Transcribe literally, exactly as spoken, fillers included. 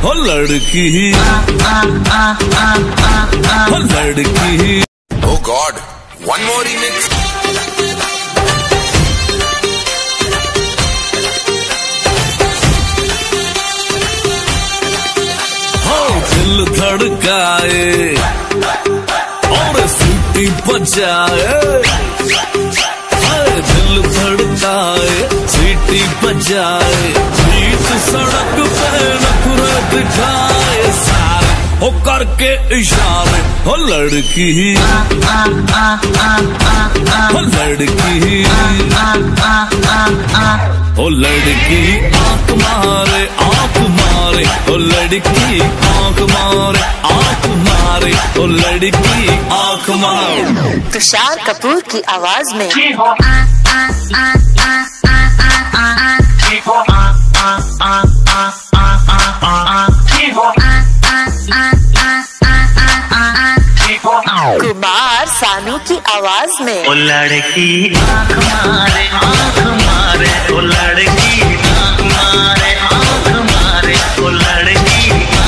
हो लड़की हो लड़की। Oh God, one more remix. हो दिल धड़काए और सीटी बजाए, दिल धड़काए सीटी बजाए, बीच सड़क पे नखरे दिखाए सारे हो करके इशारे। हो लड़की हो लड़की हो लड़की आंख मारे आंख मारे, हो लड़की आंख मारे आंख मारे, हो लड़की आंख मारे। तुषार कपूर की आवाज में कुमार सानू की आवाज में ओ लड़की आंख मारे आंख मारे, ओ लड़की आंख मारे आंख मारे, ओ लड़की